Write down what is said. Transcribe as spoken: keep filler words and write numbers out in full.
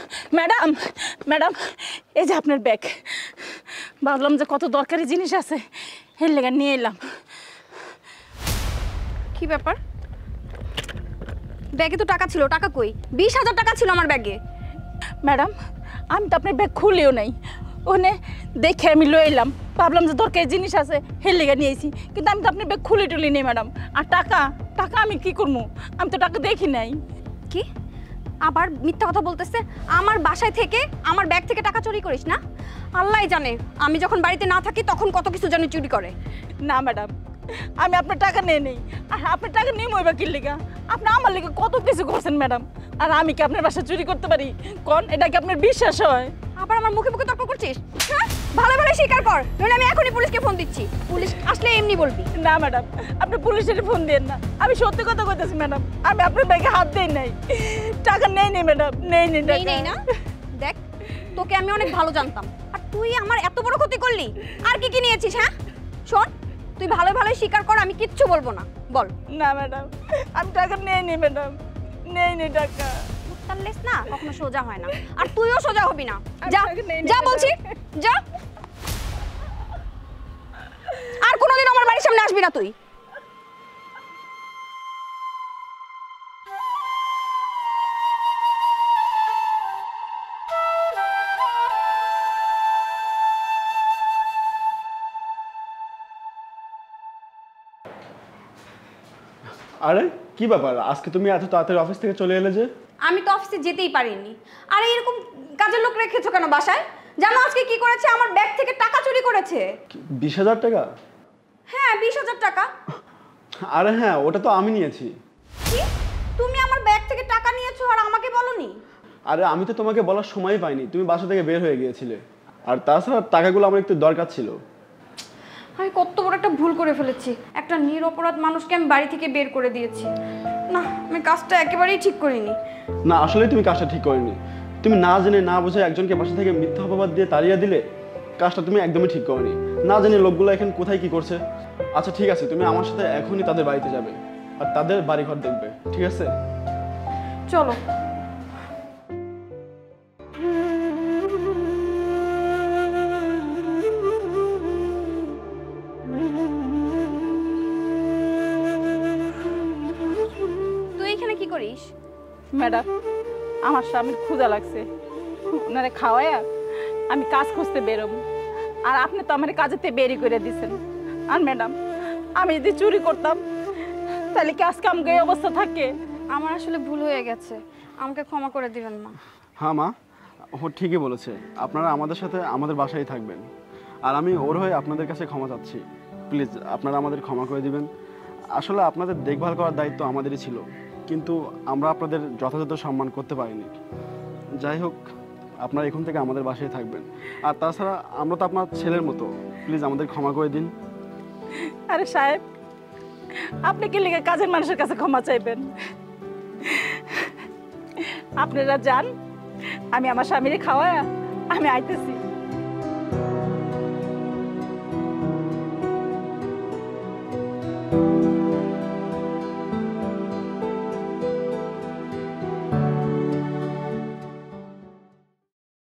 Madam madam এই যে আপনার ব্যাগ, ভাবলাম যে কত দরকারি জিনিস আছে, এর লেগে নিয়ে এলাম। কি ব্যাপার? ব্যাগে তো টাকা ছিল, টাকা কই? বিশ হাজার টাকা ছিল আমার ব্যাগে। ম্যাডাম আমি তো আপনার ব্যাগ খুলিও নাই, ওখানে দেখে আমি লয়ে এলাম, ভাবলাম যে দরকারি জিনিস আছে এর লেগে নিয়েছি, কিন্তু আমি তো আপনার ব্যাগ খুলে টুলি নেই ম্যাডাম। আর টাকা টাকা আমি কি করবো, আমি তো টাকা দেখি নাই। কি আবার মিথ্যা কথা বলতেছে? আমার বাসায় থেকে আমার ব্যাগ থেকে টাকা চুরি করিস না? আল্লাহই জানে আমি যখন বাড়িতে না থাকি তখন কত কিছু জানি চুরি করে। না ম্যাডাম আমি আপনার টাকা নিয়ে নেই, আর আপনার টাকা নিয়ে মইবা কি লেগা? আপনি আমার লেগে কত কিছু করছেন ম্যাডাম, আর আমি কি আপনার বাসা চুরি করতে পারি? কোন এটা কি আপনার বিশ্বাস হয়? আবার আমার মুখে মুখে তর্ক করছিস? হ্যাঁ ভালো ভালো স্বীকার কর, নইলে আমি এখনই পুলিশকে ফোন দিচ্ছি। পুলিশ আসলে এমনি বলবি। না ম্যাডাম আপনি পুলিশের ফোন দেন না, আমি সত্যি কথা কইতেছি ম্যাডাম, আমি আপনার ব্যাগে হাত দেই নাই, টাকা নেই নেই ম্যাডাম, নেই নেই টাকা নেই না। দেখ তোকে আমি অনেক ভালো জানতাম, আর তুই আমার এত বড় ক্ষতি করলি। আর কি কি নিয়েছিস? হ্যাঁ শোন, তুই ভালো ভালো স্বীকার কর, আমি কিচ্ছু বলবো না, বল। না ম্যাডাম আমি টাকা নেই নেই ম্যাডাম, নেই নেই টাকা। তারলেস না কখনো সোজা হয় না, আর তুইও সোজা হবি না। যা যা বলছি, যা। আর কোনোদিন আমার বাড়ির সামনে আসবি না তুই। আরে কি ব্যাপার, আজকে তুমি এত তাড়াতাড়ি অফিস থেকে চলে এলে যে? আমি তো অফিসে যেতেই পারিনি। আর এরকম কাজের লোক রেখেছো কেন বাসায়? জানো আজকে কি করেছে? আমার ব্যাগ থেকে টাকা চুরি করেছে। বিশ হাজার টাকা? হ্যাঁ বিশ হাজার টাকা। আরে হ্যাঁ ওটা তো আমি নিয়েছি। কি তুমি আমার ব্যাগ থেকে টাকা নিয়েছো আর আমাকে বলনি? আরে আমি তো তোমাকে বলার সময় পাইনি, তুমি বাসা থেকে বের হয়ে গিয়েছিলে। আর তাছাড়া টাকাগুলো আমার একটু দরকার ছিল। আমি কত বড় একটা ভুল করে ফেলেছি, একটা নিরপরাধ মানুষকে আমি বাড়ি থেকে বের করে দিয়েছি। না আমি কাজটা একেবারেই ঠিক করিনি। না আসলে তুমি কাজটা ঠিক করিনি, তুমি না জেনে না বুঝে একজনকে বাসা থেকে মিথ্যা অপবাদ দিয়ে তাড়িয়ে দিলে, কাজটা তুমি একদমই ঠিক করনি। না জানি লোকগুলো এখন কোথায় কি করছে। আচ্ছা ঠিক আছে, তুমি আমার সাথে এখনই তাদের বাড়িতে যাবে আর তাদের বাড়িঘর দেখবে, ঠিক আছে? চলো। তুই এখানে কি করিস? ম্যাডাম আমার স্বামীর ক্ষুধা লাগছে, ওনারে খাওয়ায়া আমি কাজ খুঁজতে বেরোবো, আর আপনি তো আমার কাজেতে বেরি করে দিচ্ছেন। আর ম্যাডাম আমি যদি চুরি করতাম তাহলে কি আজকে আমাকে এই অবস্থা থাকে? আমার আসলে ভুল হয়ে গেছে, আমাকে ক্ষমা করে দিবেন মা। হ্যাঁ মা, ও ঠিকই বলেছে, আপনারা আমাদের সাথে আমাদের বাসায় থাকবেন। আর আমি ওর হয়ে আপনাদের কাছে ক্ষমা চাচ্ছি, প্লিজ আপনারা আমাদের ক্ষমা করে দিবেন। আসলে আপনাদের দেখভাল করার দায়িত্ব আমাদেরই ছিল, কিন্তু আমরা আপনাদের যথাযথ সম্মান করতে পারিনি। যাই হোক, আপনারা এখন থেকে আমাদের বাসায় থাকবেন। আর তাছাড়া আমরা তো আপনার ছেলের মতো, প্লিজ আমাদের ক্ষমা করে দিন। আরে সাহেব আপনি কি লিগে কাজের মানুষের কাছে ক্ষমা চাইবেন? আপনারা যান, আমি আমার স্বামীরে খাওয়ায়া আমি আইতেছি।